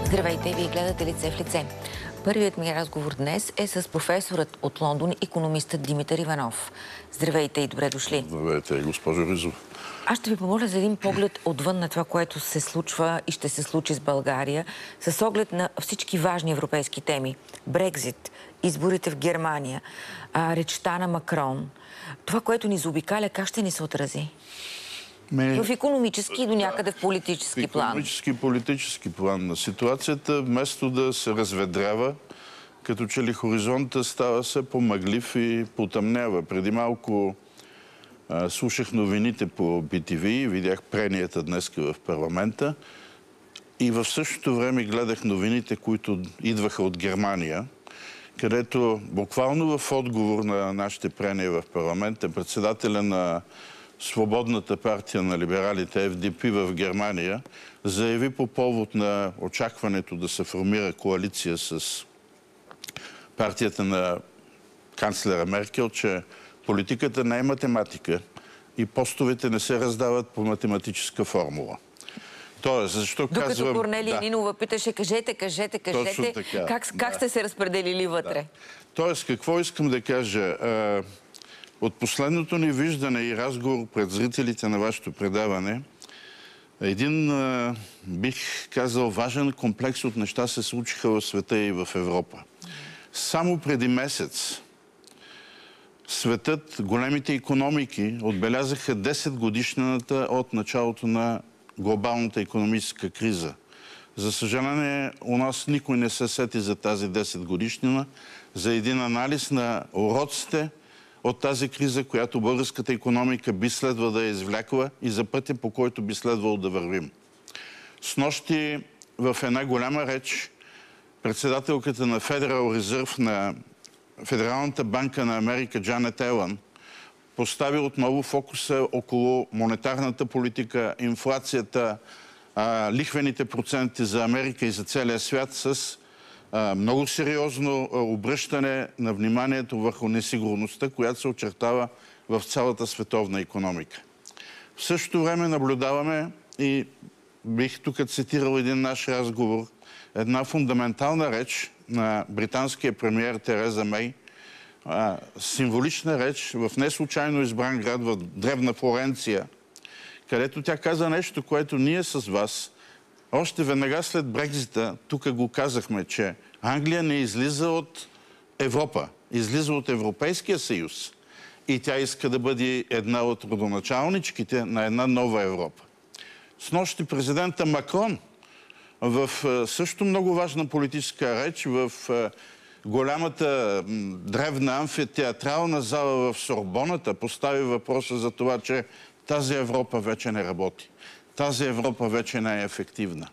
Здравейте, вие гледате Лице в лице. Първият ми разговор днес е с професорът от Лондон, икономистът Димитър Иванов. Здравейте и добре дошли. Здравейте, госпожо Ризов. Аз ще ви помоля за един поглед отвън на това, което се случва и ще се случи с България, с оглед на всички важни европейски теми. Брекзит, изборите в Германия, речта на Макрон. Това, което ни заобикаля, как ще ни се отрази? В икономически и до някъде в политически план. В икономически и политически план на ситуацията, вместо да се разведрява, като че ли хоризонта става все по-мъглив и потъмнява. Преди малко слушах новините по BTV, видях пренията днес в парламента и в същото време гледах новините, които идваха от Германия, където буквално в отговор на нашите прения в парламента председателя на Свободната партия на либералите, FDP в Германия, заяви по повод на очакването да се формира коалиция с партията на канцлера Меркел, че политиката не е математика и постовете не се раздават по математическа формула. Тоест, защо докато казвам... Корнелия Нинова питаше, кажете, как сте се разпределили вътре? Да. Тоест, какво искам да кажа? От последното ни виждане и разговор пред зрителите на вашето предаване, един, бих казал, важен комплекс от неща се случиха в света и в Европа. Само преди месец светът, големите икономики отбелязаха 10 годишнината от началото на глобалната икономическа криза. За съжаление, у нас никой не се сети за тази 10 годишнина, за един анализ на уроците от тази криза, която българската икономика би следва да е извлякла и за пътя, по който би следвало да вървим. Снощи в една голяма реч председателката на Federal Reserve на Федералната банка на Америка Джанет Елън постави отново фокуса около монетарната политика, инфлацията, лихвените проценти за Америка и за целия свят с много сериозно обръщане на вниманието върху несигурността, която се очертава в цялата световна икономика. В същото време наблюдаваме и бих тук цитирал един наш разговор, една фундаментална реч на британския премиер Тереза Мей, символична реч в неслучайно избран град в древна Флоренция, където тя каза нещо, което ние с вас още веднага след Брекзита, тук го казахме, че Англия не излиза от Европа, излиза от Европейския съюз и тя иска да бъде една от родоначалничките на една нова Европа. Снощи президента Макрон в също много важна политическа реч в голямата древна амфитеатрална зала в Сорбоната постави въпроса за това, че тази Европа вече не работи. Тази Европа вече не е ефективна.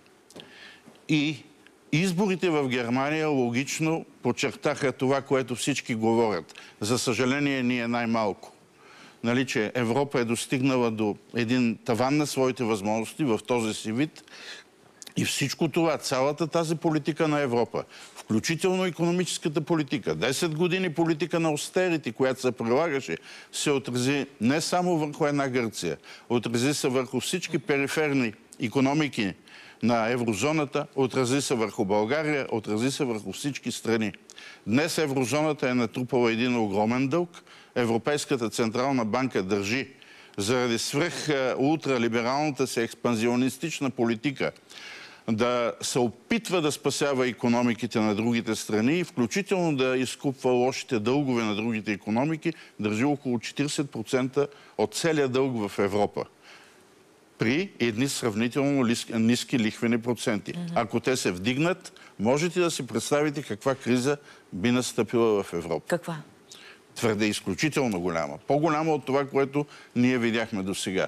И изборите в Германия логично подчертаха това, което всички говорят. За съжаление, ние най-малко. Нали, че Европа е достигнала до един таван на своите възможности в този си вид. И всичко това, цялата тази политика на Европа, включително икономическата политика, 10 години политика на остерити, която се прилагаше, се отрази не само върху една Гърция, отрази се върху всички периферни икономики на еврозоната, отрази се върху България, отрази се върху всички страни. Днес еврозоната е натрупала един огромен дълг. Европейската централна банка държи заради ултралибералната си експанзионистична политика да се опитва да спасява икономиките на другите страни и включително да изкупва лошите дългове на другите икономики, държи около 40% от целия дълг в Европа. При едни сравнително ниски лихвени проценти. Ако те се вдигнат, можете да си представите каква криза би настъпила в Европа. Каква? Твърде изключително голяма. По-голяма от това, което ние видяхме досега.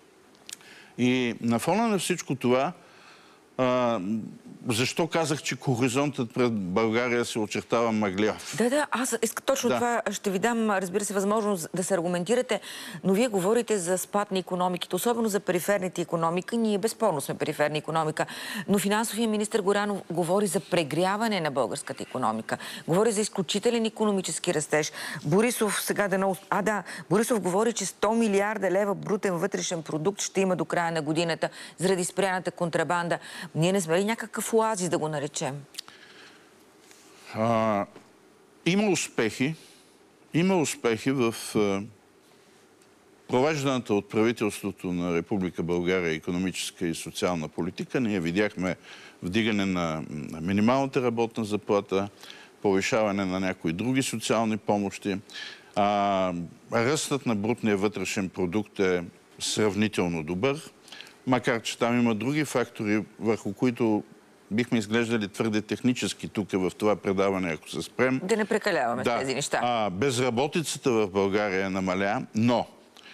И на фона на всичко това, защо казах, че хоризонтът пред България се очертава мъгляв? Да, аз точно това ще ви дам, разбира се, възможност да се аргументирате, но вие говорите за спад на икономиките, особено за периферните икономики. Ние безспорно сме периферна икономика, но финансовият министър Горанов говори за прегряване на българската икономика. Говори за изключителен икономически растеж. Борисов Борисов говори, че 100 милиарда лева брутен вътрешен продукт ще има до края на годината заради спряната контрабанда. Ние не сме ли някакъв някакъв оазис, да го наречем? Има успехи. Има успехи в провежданата от правителството на Република България икономическа и социална политика. Ние видяхме вдигане на минималната работна заплата, повишаване на някои други социални помощи. Ръстът на брутния вътрешен продукт е сравнително добър, макар че там има други фактори, върху които бихме изглеждали твърде технически тук в това предаване, ако се спрем. Да не прекаляваме с тези неща. Безработицата в България намаля, но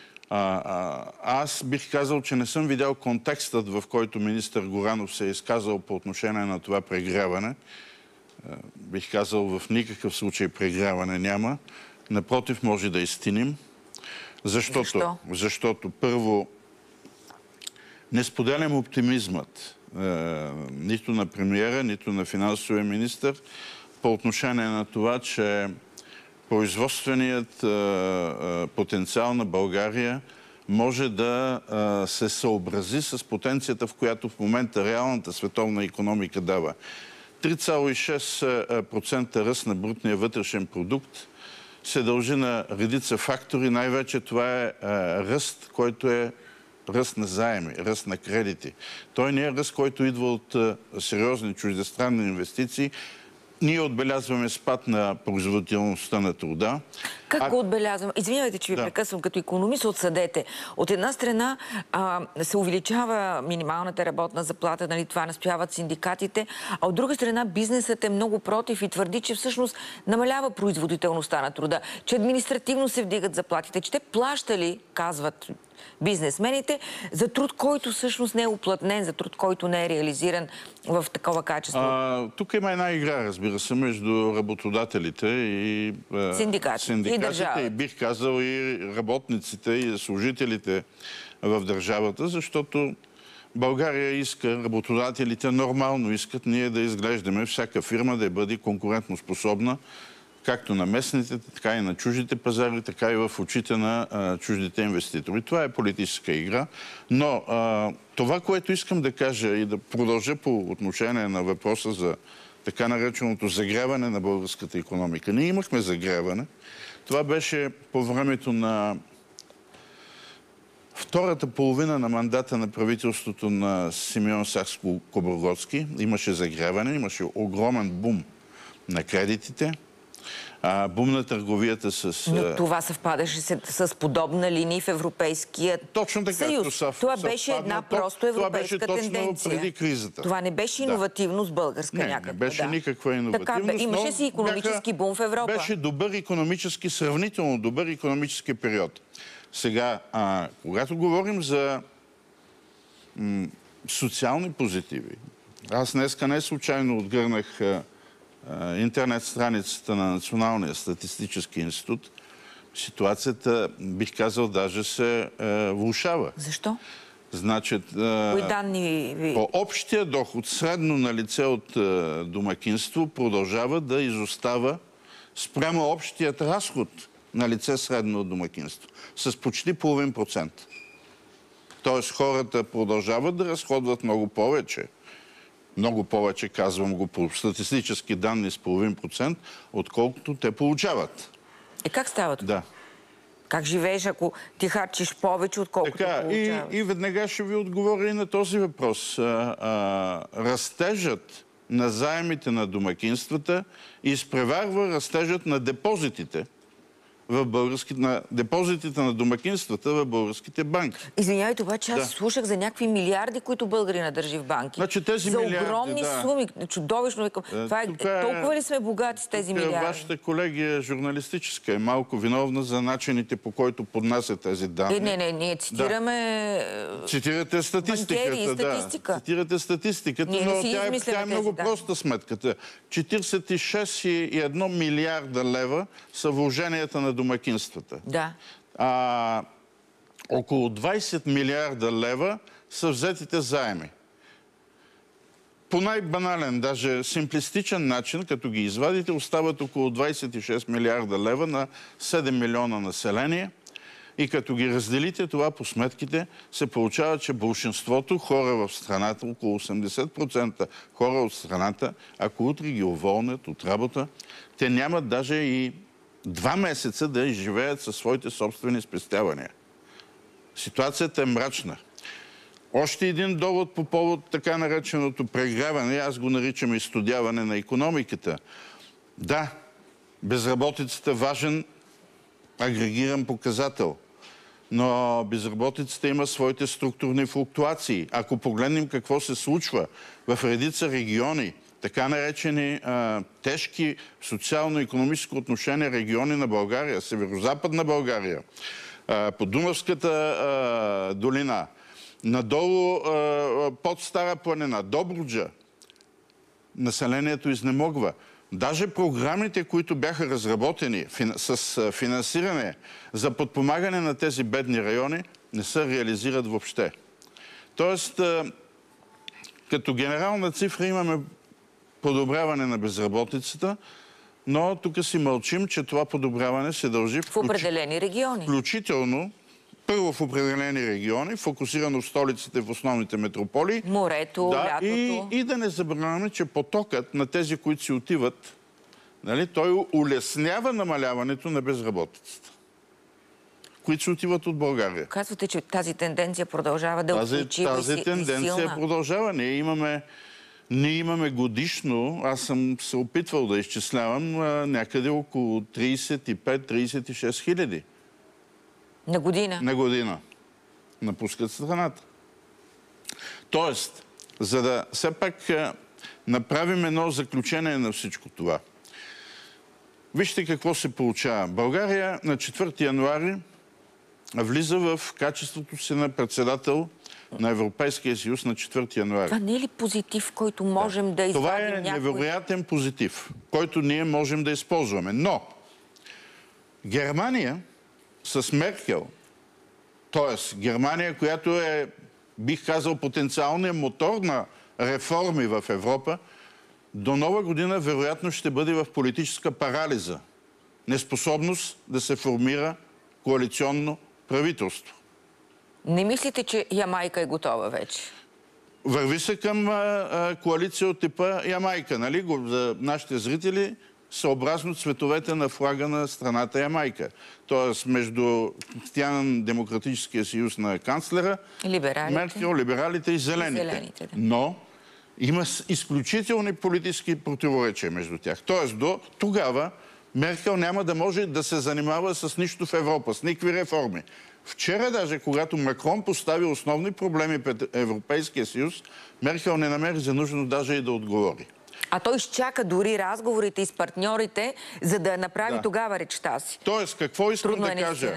аз бих казал, че не съм видял контекстът, в който министър Горанов се е изказал по отношение на това прегряване. Бих казал, в никакъв случай прегряване няма. Напротив, може да изтиним. Защо? Защото първо, не споделям оптимизмът нито на премиера, нито на финансовия министър по отношение на това, че производственият потенциал на България може да се съобрази с потенцията, в която в момента реалната световна икономика дава. 3,6% ръст на брутния вътрешен продукт се дължи на редица фактори. Най-вече това е ръст, който е ръст на заеми, ръст на кредити. Той не е ръст, който идва от сериозни чуждестранни инвестиции. Ние отбелязваме спад на производителността на труда. Как го отбелязваме? Извинявайте, че ви прекъсвам. Като икономист отсъдете. От една страна се увеличава минималната работна заплата, нали, това настояват синдикатите, а от друга страна бизнесът е много против и твърди, че всъщност намалява производителността на труда, че административно се вдигат заплатите, че те плащали, казват бизнесмените, за труд, който всъщност не е уплътнен, за труд, който не е реализиран в такова качество. Тук има една игра, разбира се, между работодателите и синдикатите. И държавата. И бих казал и работниците, и служителите в държавата, защото България иска, работодателите нормално искат ние да изглеждаме всяка фирма да бъде конкурентно способна, както на местните, така и на чуждите пазари, така и в очите на чуждите инвеститори. Това е политическа игра. Но това, което искам да кажа и да продължа по отношение на въпроса за така нареченото загряване на българската икономика. Ние имахме загряване. Това беше по времето на втората половина на мандата на правителството на Симеон Сакскобургготски. Имаше загряване, имаше огромен бум на кредитите. Бум на търговията с... Но това съвпадаше с подобна линия в Европейския съюз. Това беше една просто европейска тенденция. Това беше точно преди кризата. Това не беше иновативност българска някаква. Не беше никаква иновативност. Имаше си икономически бум в Европа. Беше добър икономически, сравнително добър икономически период. Сега, когато говорим за социални позитиви, аз днеска не случайно отгърнах интернет страницата на Националния статистически институт, ситуацията, бих казал, даже се влошава. Защо? Значи, кои данни ви... по общия доход, средно на лице от домакинство, продължава да изостава спрямо общият разход на лице средно от домакинство. С почти 0,5%. Тоест хората продължават да разходват много повече. Много повече, казвам го по статистически данни с 0,5%, отколкото те получават. Как става това? Да. Как живееш, ако ти харчиш повече, отколкото получаваш? И веднага ще ви отговоря и на този въпрос. Растежът на заемите на домакинствата изпреварва растежът на депозитите на депозитите на домакинствата в българските банки. Извинявайте, обаче аз слушах за някакви милиарди, които българина държи в банки. Значи тези за милиарди, огромни суми. Чудовищно. Толкова ли сме богати с тези милиарди? Вашата колегия журналистическа е малко виновна за начините, по който поднася тези данни. Не, ние цитираме... Цитирате статистиката. Цитирате статистиката, но тя е много проста сметката. 46,1 милиарда лева са вложенията на домакинствата. Да. Около 20 милиарда лева са взетите заеми. По най-банален, даже симплистичен начин, като ги извадите, остават около 26 милиарда лева на 7 милиона население. И като ги разделите това по сметките, се получава, че большинството хора в страната, около 80% хора от страната, ако утре ги уволнят от работа, те нямат даже и 2 месеца да изживеят със своите собствени спестявания. Ситуацията е мрачна. Още един довод по повод така нареченото прегряване, аз го наричам изстудяване на икономиката. Да, безработицата е важен агрегиран показател, но безработицата има своите структурни флуктуации. Ако погледнем какво се случва в редица региони, така наречени тежки социално-икономическо отношение региони на България, северо-западна България, Подунавската долина, надолу под Стара планина, Добруджа, населението изнемогва. Даже програмите, които бяха разработени с финансиране за подпомагане на тези бедни райони, не се реализират въобще. Тоест, като генерална цифра имаме подобряване на безработицата, но тук си мълчим, че това подобряване се дължи в определени региони. Включително, първо в определени региони, фокусирано в столиците, в основните метрополии. Морето, лятото. И да не забравяме, че потокът на тези, които си отиват, нали, той улеснява намаляването на безработицата, които се отиват от България. Казвате, че тази тенденция продължава да устойчива и силна. Тази тенденция продължава. Ние имаме годишно, аз съм се опитвал да изчислявам, някъде около 35-36 хиляди. На година? На година. Напускат страната. Тоест, за да все пак направим едно заключение на всичко това. Вижте какво се получава. България на 4 януари влиза в качеството си на председател на Европейския съюз на 4 януари. Това не е ли позитив, който можем да извадим някой? Това е невероятен позитив, който ние можем да използваме. Но Германия с Меркел, т.е. Германия, която е, бих казал, потенциалният мотор на реформи в Европа, до Нова година вероятно ще бъде в политическа парализа. Неспособност да се формира коалиционно правителство. Не мислите, че Ямайка е готова вече? Върви се към коалиция от типа Ямайка, нали? За нашите зрители, съобразно цветовете на флага на страната Ямайка. Тоест между Християн-демократическия съюз на канцлера, Меркел, либералите и зелените. Да. Но има изключителни политически противоречия между тях. Тоест до тогава Меркел няма да може да се занимава с нищо в Европа, с никакви реформи. Вчера даже, когато Макрон постави основни проблеми пред Европейския съюз, Меркел не намери за нужно даже и да отговори. А той изчака дори разговорите и с партньорите, за да направи тогава речта си. Тоест, какво искам да кажа?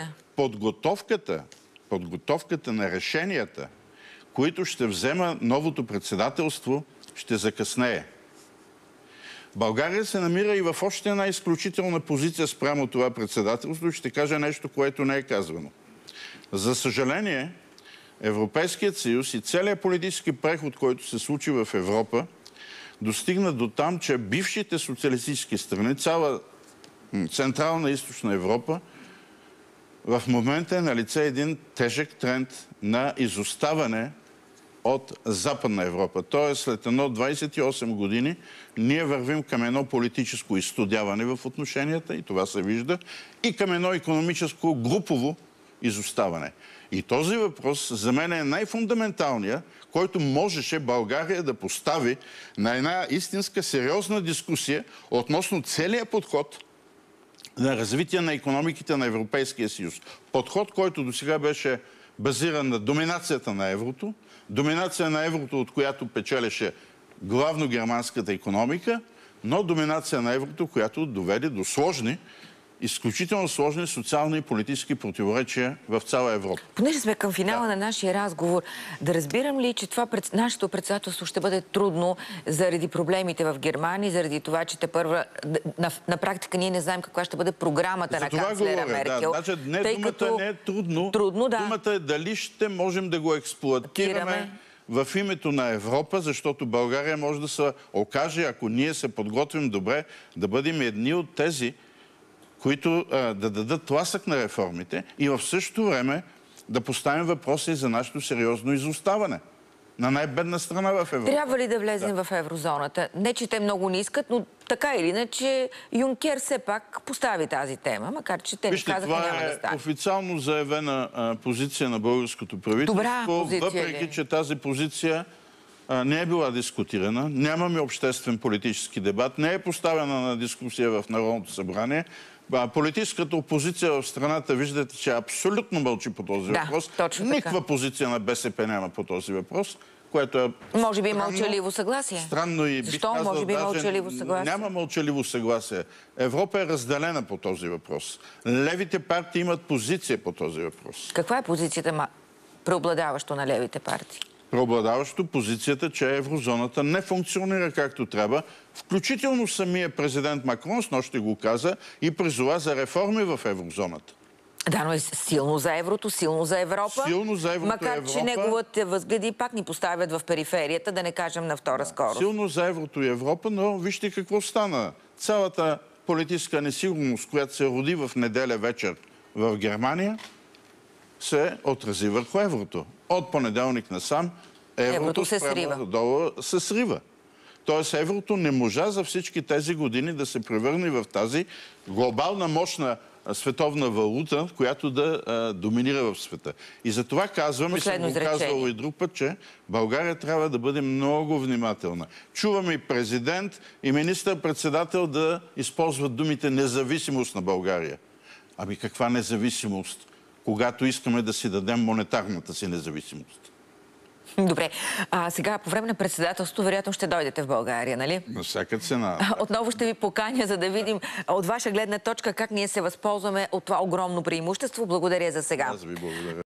Подготовката на решенията, които ще взема новото председателство, ще закъснее. България се намира и в още една изключителна позиция спрямо това председателство и ще кажа нещо, което не е казвано. За съжаление, Европейският съюз и целият политически преход, който се случи в Европа, достигна до там, че бившите социалистически страни, цяла Централна и Източна Европа, в момента е налице един тежък тренд на изоставане от Западна Европа. Тоест, след 28 години, ние вървим към едно политическо изстудяване в отношенията, и това се вижда, и към едно икономическо групово изоставане. И този въпрос за мен е най-фундаменталният, който можеше България да постави на една истинска сериозна дискусия относно целият подход на развитие на икономиките на Европейския съюз. Подход, който досега беше базиран на доминацията на еврото, доминация на еврото, от която печелеше главно германската икономика, но доминация на еврото, която доведе до изключително сложни социални и политически противоречия в цяла Европа. Понеже сме към финала на нашия разговор, да разбирам ли, че нашето председателство ще бъде трудно заради проблемите в Германия, заради това, че на практика ние не знаем каква ще бъде програмата на канцлера Меркел. Да, значи, думата не е трудно. Думата е дали ще можем да го експлоатираме в името на Европа, защото България може да се окаже, ако ние се подготвим добре, да бъдем едни от тези, които да дадат тласък на реформите и в същото време да поставим въпроси за нашето сериозно изоставане на най-бедна страна в Европа. Трябва ли да влезем в еврозоната? Не, че те много не искат, но така или иначе Юнкер все пак постави тази тема, макар че те не казаха, няма да стане. Това е официално заявена позиция на българското правителство. Добра позиция, въпреки че тази позиция не е била дискутирана, нямаме обществен политически дебат, не е поставена на дискусия в Народното събрание. Политическата опозиция в страната, виждате, че абсолютно мълчи по този въпрос. Никаква позиция на БСП няма по този въпрос, което е може би има мълчаливо съгласие. Странно и защо? Бих казал, може би мълчаливо съгласие? Няма мълчаливо съгласие. Европа е разделена по този въпрос. Левите партии имат позиция по този въпрос. Каква е позицията преобладаващо на левите партии? Преобладаващо позицията, че еврозоната не функционира както трябва. Включително самия президент Макрон снощи го каза и призова за реформи в еврозоната. Да, но е силно за еврото, силно за Европа. Силно за еврото макар, и Европа. че неговите възгледи пак ни поставят в периферията, да не кажем на втора скорост. Силно за еврото и Европа, но вижте какво стана. Цялата политическа несигурност, която се роди в неделя вечер в Германия, се отрази върху еврото. От понеделник насам еврото спрямо долара се срива. Тоест еврото не можа за всички тези години да се превърне в тази глобална мощна световна валута, която да доминира в света. И за това казвам, и съм го казвал и друг път, че България трябва да бъде много внимателна. Чуваме и президент, и министър-председател да използват думите независимост на България. Ами каква независимост, когато искаме да си дадем монетарната си независимост? Добре. Сега, по време на председателството, вероятно ще дойдете в България, нали? На всяка цена. Отново ще ви поканя, за да видим от ваша гледна точка как ние се възползваме от това огромно преимущество. Благодаря за сега. Аз ви благодаря.